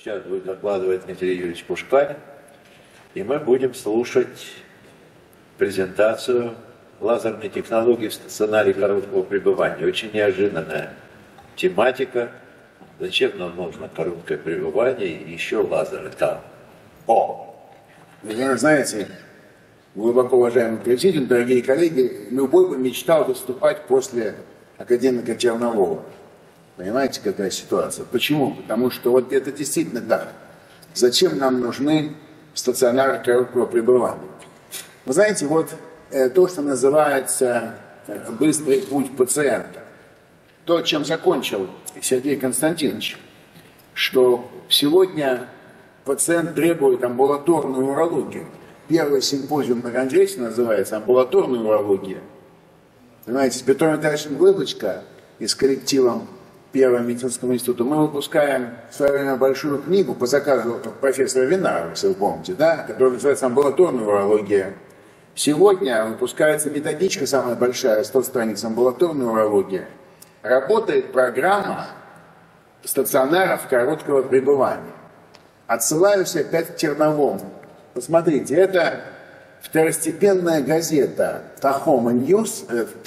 Сейчас будет докладывать Дмитрий Юрьевич Пушкарин, и мы будем слушать презентацию лазерной технологии в стационаре короткого пребывания. Очень неожиданная тематика. Зачем нам нужно короткое пребывание и еще лазеры там? Вы знаете, глубоко уважаемый президент, дорогие коллеги, любой бы мечтал выступать после академика Чернового. Понимаете, какая ситуация? Почему? Потому что вот это действительно так. Зачем нам нужны стационары короткого пребывания? Вы знаете, вот то, что называется быстрый путь пациента, то, чем закончил Сергей Константинович, что сегодня пациент требует амбулаторную урологию. Первый симпозиум на Конгрессе называется «Амбулаторная урология». Понимаете, с Петром Витальевичем Глыбочко и с коллективом Первого медицинского института мы выпускаем в свое время большую книгу по заказу профессора Винарова, если вы помните, да, которая называется «Амбулаторная урология». Сегодня выпускается методичка, самая большая, 100 страниц «Амбулаторная урология». Работает программа стационаров короткого пребывания. Отсылаюсь опять к Черновому. Посмотрите, это второстепенная газета «Тахома Ньюс»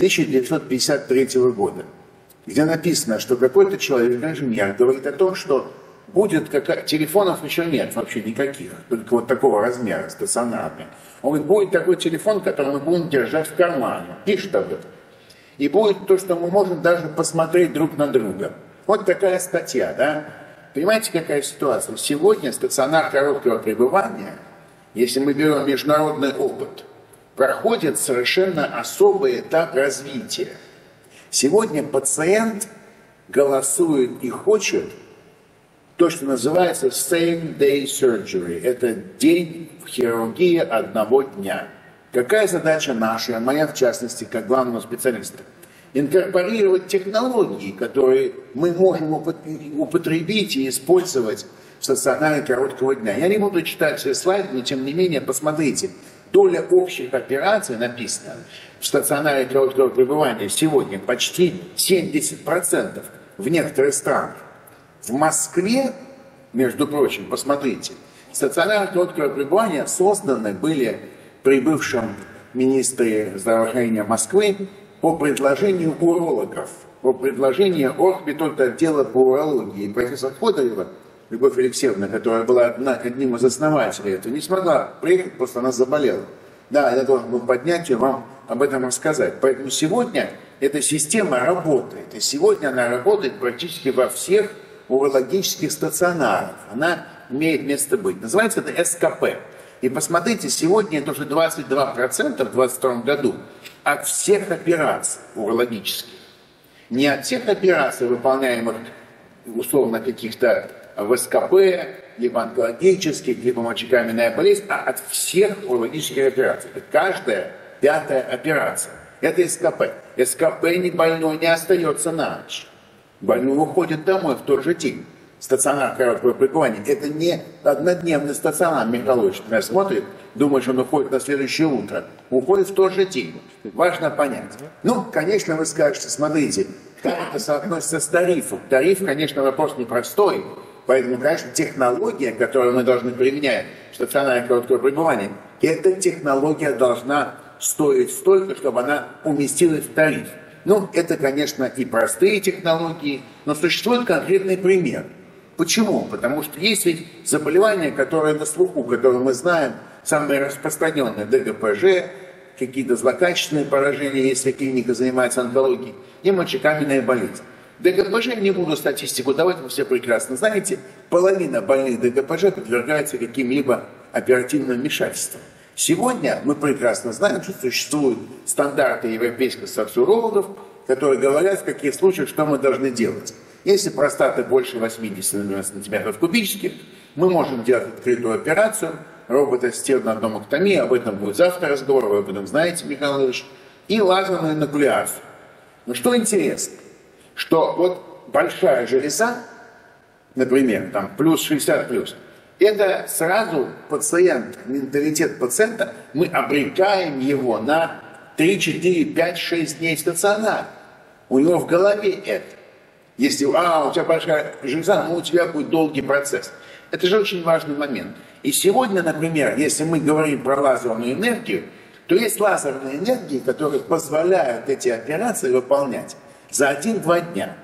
1953 года, где написано, что какой-то человек, инженер, говорит о том, что будет телефонов еще нет вообще никаких, только вот такого размера, стационарный. Он говорит, будет такой телефон, который мы будем держать в кармане, пишет об этом. И будет то, что мы можем даже посмотреть друг на друга. Вот такая статья, да? Понимаете, какая ситуация? Сегодня стационар короткого пребывания, если мы берем международный опыт, проходит совершенно особый этап развития. Сегодня пациент голосует и хочет то, что называется same day surgery. Это день в хирургии одного дня. Какая задача наша, моя в частности, как главного специалиста? Инкорпорировать технологии, которые мы можем употребить и использовать в стационаре короткого дня. Я не буду читать все слайды, но тем не менее, посмотрите. Доля общих операций, написано, в стационаре короткого пребывания сегодня почти 70% в некоторых странах. В Москве, между прочим, посмотрите, стационары короткого пребывания созданы были при бывшем министре здравоохранения Москвы по предложению урологов, по предложению оргбитольта отдела по урологии. Профессор Ходорева, Любовь Алексеевна, которая была одним из основателей этого, не смогла приехать, просто она заболела. Да, я должен был поднять и вам об этом рассказать. Поэтому сегодня эта система работает. И сегодня она работает практически во всех урологических стационарах. Она имеет место быть. Называется это СКП. И посмотрите, сегодня это уже 22% в 2022 году от всех операций урологических. Не от всех операций, выполняемых условно каких-то в СКП, либо онкологических, либо мочекаменная болезнь, а от всех урологических операций. Это каждая пятая операция. Это СКП. СКП больной не остается на ночь. Больной уходит домой в тот же день. Стационар короткого пребывания. Это не однодневный стационар, Михайлович, например, смотрит, думает, что он уходит на следующее утро. Уходит в тот же день. Важно понять. Ну, конечно, вы скажете, смотрите, как это соотносится с тарифом. Тариф, конечно, вопрос непростой. Поэтому, конечно, технология, которую мы должны применять в стационаре короткого пребывания, эта технология должна стоить столько, чтобы она уместилась в тариф. Ну, это, конечно, и простые технологии, но существует конкретный пример. Почему? Потому что есть ведь заболевания, которые на слуху, которые мы знаем, самые распространенные, ДГПЖ, какие-то злокачественные поражения, если клиника занимается онкологией, и мочекаменная болезнь. ДГПЖ, не буду статистику давать, вы все прекрасно знаете, половина больных ДГПЖ подвергается каким-либо оперативным вмешательствам. Сегодня мы прекрасно знаем, что существуют стандарты европейских социологов, которые говорят, в каких случаях, что мы должны делать. Если простата больше 80 сантиметров кубических, мы можем делать открытую операцию, роботостеатную адномэктомию, об этом будет завтра разговор, вы об этом знаете, Михаил Ильич, и лазерную инокуляцию. Но что интересно, что вот большая железа, например, там плюс 60 плюс, это сразу пациент, менталитет пациента, мы обрекаем его на 3, 4, 5, 6 дней стационара. У него в голове это. Если у тебя большая железа, у тебя будет долгий процесс. Это же очень важный момент. И сегодня, например, если мы говорим про лазерную энергию, то есть лазерные энергии, которые позволяют эти операции выполнять за 1-2 дня.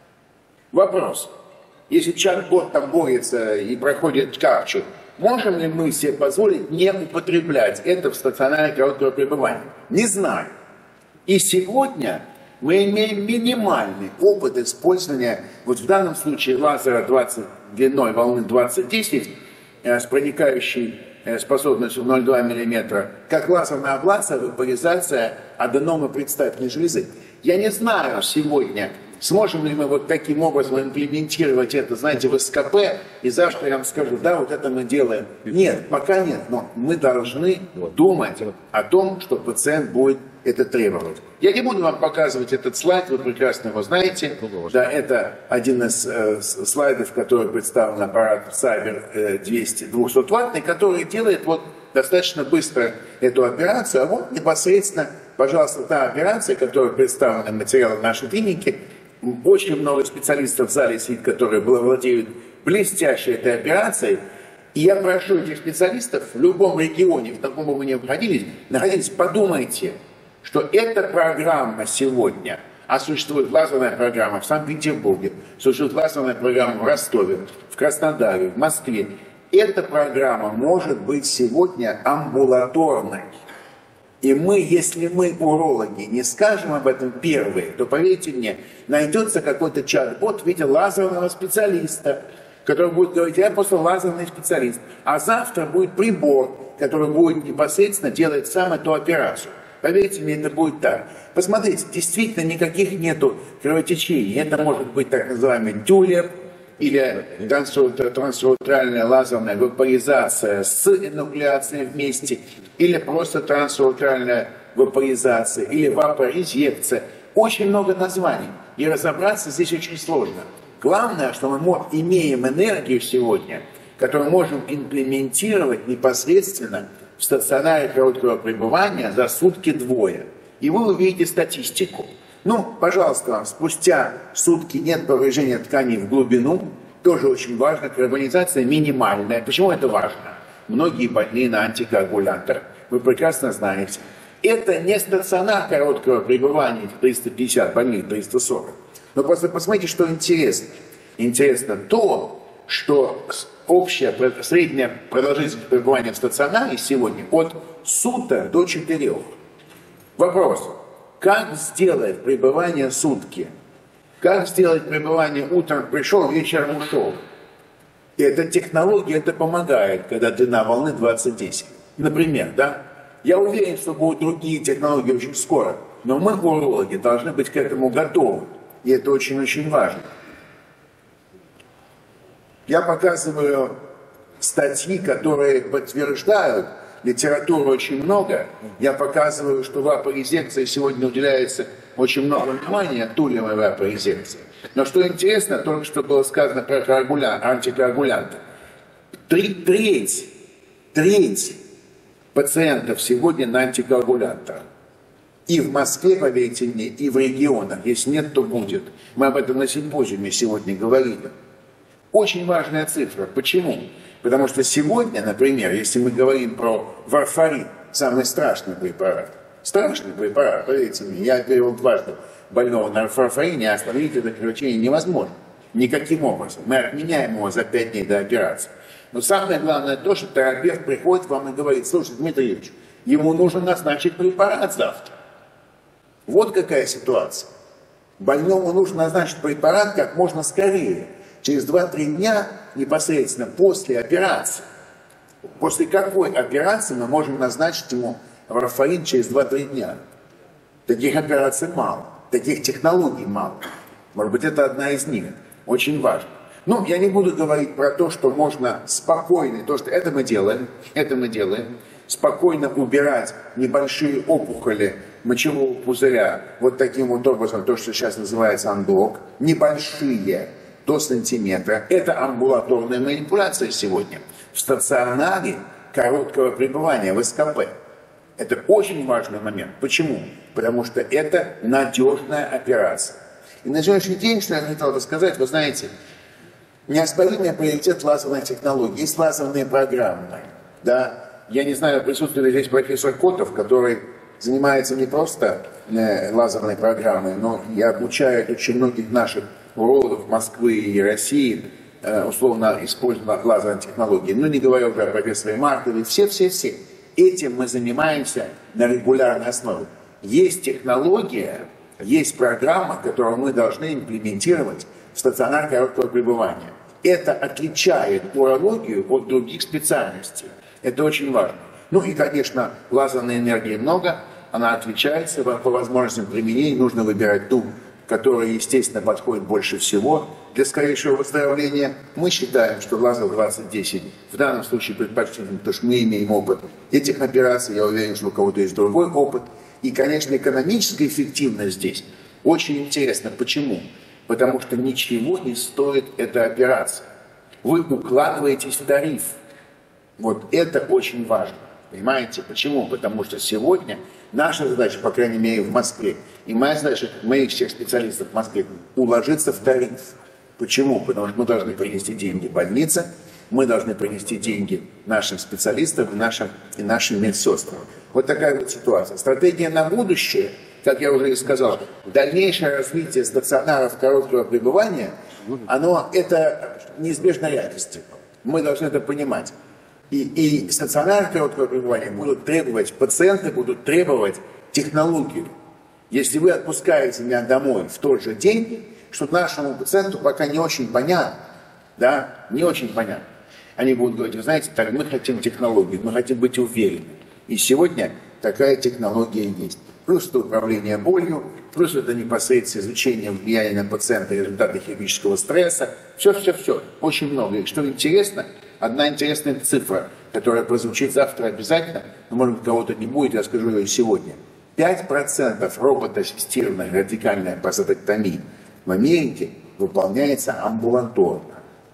Вопрос. Если чат-бот там борется и проходит капчу, можем ли мы себе позволить не употреблять это в стационаре короткого пребывания? Не знаю. И сегодня мы имеем минимальный опыт использования, вот в данном случае лазера длиной волны 2010 с проникающей способностью 0,2 мм, как лазерная аблация, вапоризация аденома предстательной железы. Я не знаю сегодня, сможем ли мы вот таким образом имплементировать это, знаете, в СКП, и завтра я вам скажу, да, вот это мы делаем. Нет, пока нет, но мы должны думать о том, что пациент будет это требовать. Я не буду вам показывать этот слайд, вы прекрасно его знаете. Да, это один из слайдов, который представлен аппарат Cyber 200-ваттный, который делает вот достаточно быстро эту операцию. А вот непосредственно, пожалуйста, та операция, которая представлена в материалах нашей клиники. Очень много специалистов в зале сидит, которые владеют блестящей этой операцией. И я прошу этих специалистов в любом регионе, в каком бы вы ни находились, подумайте, что эта программа сегодня, а существует лазерная программа в Санкт-Петербурге, существует лазерная программа в Ростове, в Краснодаре, в Москве. Эта программа может быть сегодня амбулаторной. И мы, если мы, урологи, не скажем об этом первые, то, поверьте мне, найдется какой-то чат-бот в виде лазерного специалиста, который будет говорить, я просто лазерный специалист. А завтра будет прибор, который будет непосредственно делать сам эту операцию. Поверьте мне, это будет так. Посмотрите, действительно никаких нету кровотечений. Это может быть так называемый тюлеп или трансуртральная лазерная вапоризация с энуклеацией вместе, или просто трансуртральная вапоризация, или вапоризекция. Очень много названий. И разобраться здесь очень сложно. Главное, что мы имеем энергию сегодня, которую можем имплементировать непосредственно в стационаре короткого пребывания за сутки-двое. И вы увидите статистику. Ну, пожалуйста, спустя сутки нет повреждения тканей в глубину. Тоже очень важно. Карбонизация минимальная. Почему это важно? Многие больные на антикоагулянтах. Вы прекрасно знаете. Это не стационар короткого пребывания 350 больных, 340. Но просто посмотрите, что интересно. Интересно то, что общая средняя продолжительность пребывания в стационаре сегодня от суток до 4. Вопрос. Как сделать пребывание сутки? Как сделать пребывание утром пришел, вечером ушел? И эта технология, это помогает, когда длина волны 20-10. Например, да? Я уверен, что будут другие технологии очень скоро. Но мы, урологи, должны быть к этому готовы. И это очень-очень важно. Я показываю статьи, которые подтверждают, литературы очень много. Я показываю, что вапоризекция сегодня уделяется очень много внимания, тулевой вапоризекции. Но что интересно, только что было сказано про антикоагулянты. Треть пациентов сегодня на антикоагулянтах. И в Москве, поверьте мне, и в регионах. Если нет, то будет. Мы об этом на симпозиуме сегодня говорили. Очень важная цифра. Почему? Потому что сегодня, например, если мы говорим про варфарин, самый страшный препарат, поверьте мне, я перевел дважды больного на варфарине, а остановить это кровотечение невозможно. Никаким образом. Мы отменяем его за 5 дней до операции. Но самое главное то, что терапевт приходит к вам и говорит, слушай, Дмитрий Юрьевич, ему нужно назначить препарат завтра. Вот какая ситуация. Больному нужно назначить препарат как можно скорее. Через 2-3 дня непосредственно после операции. После какой операции мы можем назначить ему варфарин через 2-3 дня? Таких операций мало, таких технологий мало. Может быть, это одна из них. Очень важно. Ну, я не буду говорить про то, что можно спокойно, то, что это мы делаем, спокойно убирать небольшие опухоли мочевого пузыря вот таким вот образом, то, что сейчас называется анблок, небольшие, до сантиметра. Это амбулаторная манипуляция сегодня в стационаре короткого пребывания в СКП. Это очень важный момент. Почему? Потому что это надежная операция. И на сегодняшний день, что я хотел бы сказать, вы знаете, Неоспоримый приоритет лазерной технологии. Есть лазерные программы. Да? Я не знаю, присутствует ли здесь профессор Котов, который занимается не просто лазерной программой, но и обучает очень многих наших урологов Москвы и России, условно используя лазерные технологии. Ну, не говоря уже о профессоре Маркове. Все. Этим мы занимаемся на регулярной основе. Есть технология, есть программа, которую мы должны имплементировать в стационар короткого пребывания. Это отличает урологию от других специальностей. Это очень важно. Ну и, конечно, лазерной энергии много, она отличается, по возможностям применения нужно выбирать ту, которая, естественно, подходит больше всего для скорейшего выздоровления. Мы считаем, что лазер 2010 в данном случае предпочтителен, потому что мы имеем опыт этих операций, я уверен, что у кого-то есть другой опыт. И, конечно, экономическая эффективность здесь очень интересна. Почему? Потому что ничего не стоит эта операция. Вы укладываетесь в тариф. Вот это очень важно. Понимаете? Почему? Потому что сегодня наша задача, по крайней мере в Москве, и моя задача, моих всех специалистов в Москве, уложиться в тариф. Почему? Потому что мы должны принести деньги больнице, мы должны принести деньги нашим специалистам и нашим медсестрам. Вот такая вот ситуация. Стратегия на будущее, как я уже и сказал, дальнейшее развитие стационаров короткого пребывания, это неизбежная реальность. Мы должны это понимать. И стационары короткого пребывания будут требовать, пациенты будут требовать технологию. Если вы отпускаете меня домой в тот же день, что нашему пациенту пока не очень понятно, да, не очень понятно. Они будут говорить, вы знаете, так, мы хотим технологию, мы хотим быть уверены. И сегодня такая технология есть. Плюс это управление болью, плюс это непосредственно изучение влияния на пациента и результаты химического стресса. Все. Очень много. И что интересно, одна интересная цифра, которая прозвучит завтра обязательно, но, может быть, кого-то не будет, я скажу ее сегодня. 5% робота-ассистированной радикальной простатоктомии в Америке выполняется амбулаторно.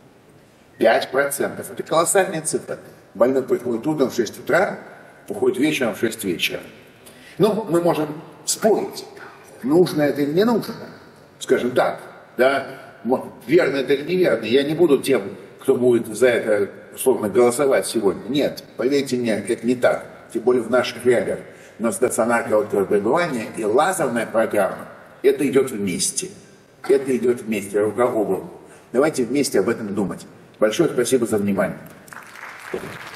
5%. Это колоссальная цифра. Больной приходит утром в 6 утра, уходит вечером в 6 вечера. Ну, мы можем спорить, нужно это или не нужно. Скажем так, да, верно это или неверно. Я не буду тем, кто будет за это, условно, голосовать сегодня. Нет, поверьте мне, это не так. Тем более в наших реалиях. Но стационар короткого пребывания и лазерная программа, это идет вместе. Это идет вместе, рука об руку. Давайте вместе об этом думать. Большое спасибо за внимание.